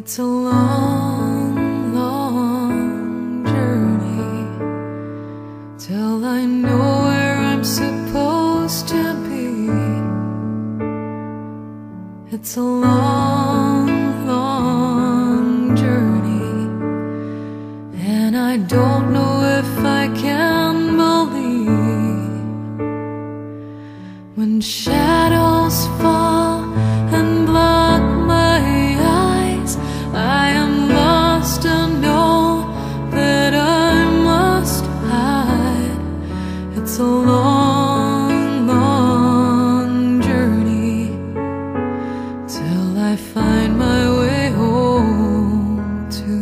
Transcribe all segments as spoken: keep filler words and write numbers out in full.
It's a long, long journey till I know where I'm supposed to be. It's a long, long journey, and I don't know if I can believe when shadows fall and block my eyes. I am lost and know that I must hide. It's a long, long journey till I find my way home to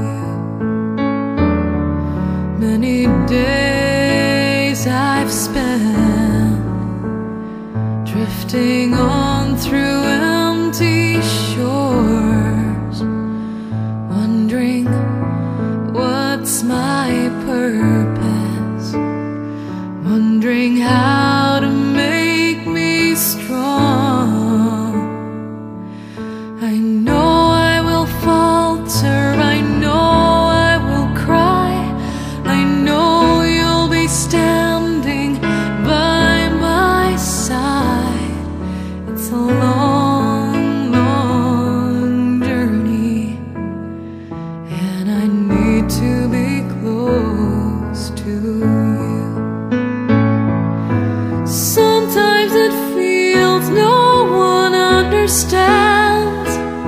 you. Many days I've spent drifting on through empty shores, wondering what's my purpose, wondering how to make me strong. I know I will falter, I know I will cry, I know you'll be standing by my side. It's a long, long journey, and I need to be close to you. Sometimes it feels no one understands.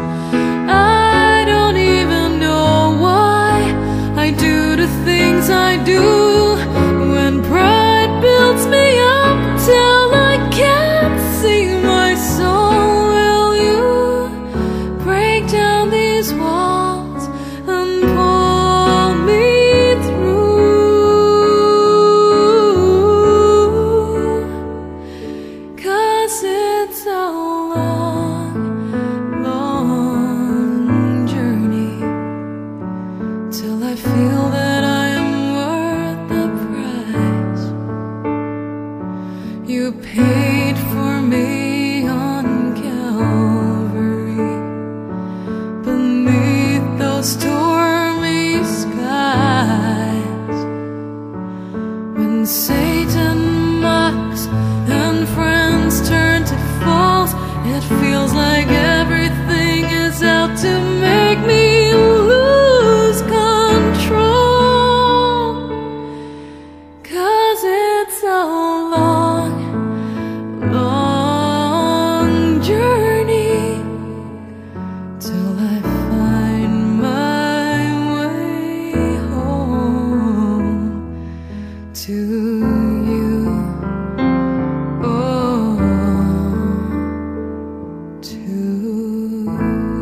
I don't even know why I do the things I do. When pride builds me up till I can't see my soul, will you break down these walls and pull me through? 'Cause it's a long, long journey till I feel that I am worth the price you paid for me on Calvary. Beneath those stormy skies, when Satan mocks and friends turn to false, it feels like everything is out to make me lose control. 'Cause it's a long, long journey till I find my way home to you. Oh, to you.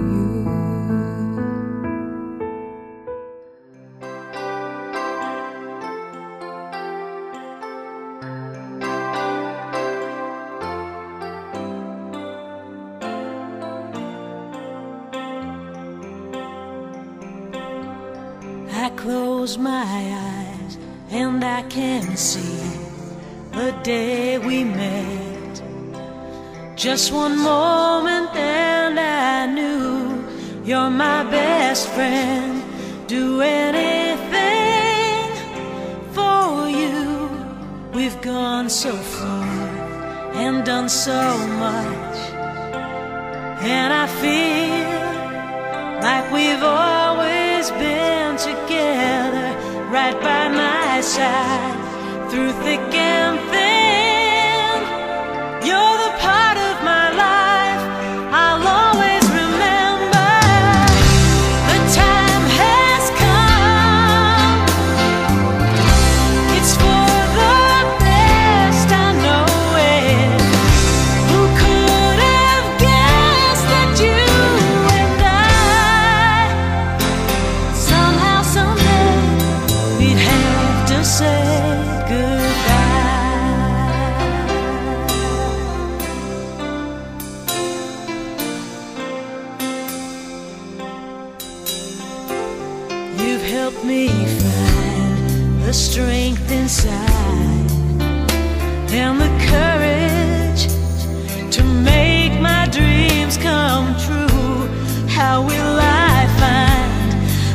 I close my eyes and I can see the day we met. Just one moment and I knew you're my best friend. Do anything for you. We've gone so far and done so much, and I feel like we've always been together, right by my side, through thick and thin. You're the part of my life I'll always remember. The time has come, it's for the best, I know it. Who could have guessed that you and I, somehow, someday, we'd have to say goodbye. You've helped me find the strength inside and the courage to make my dreams come true. How will I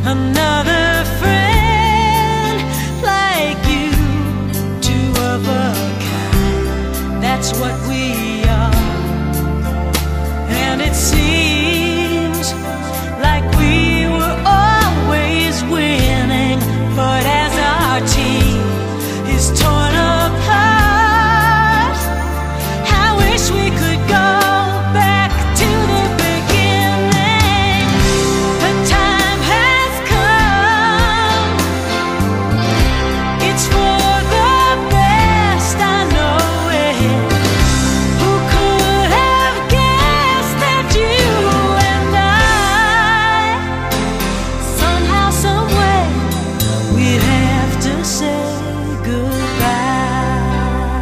another friend like you, two of a kind. That's what we are. And it seems like we were always winning, but as our team is torn apart, I wish we could go back to the beginning. The time has come, it's for the best, I know it. Who could have guessed that you and I, somehow, someway, we'd have to say goodbye.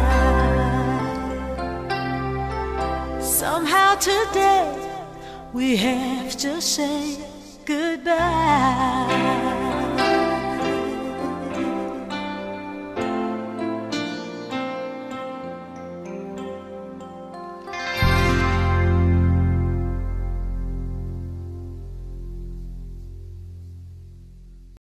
Somehow today we have to say goodbye.